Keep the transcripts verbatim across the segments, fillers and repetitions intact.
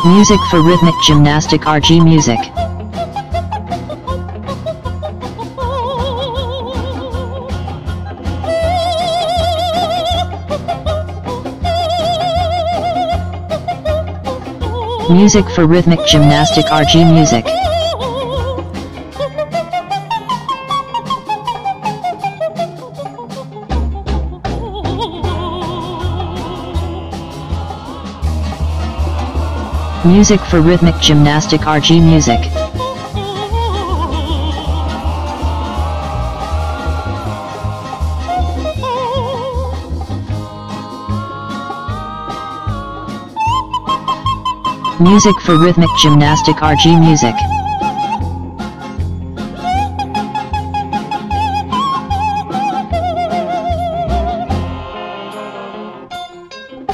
Music for rhythmic gymnastic R G music. Music for rhythmic gymnastic R G music. Music for rhythmic gymnastic R G music. Music for rhythmic gymnastic R G music.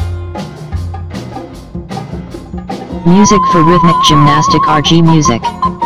Music for rhythmic gymnastic R G music.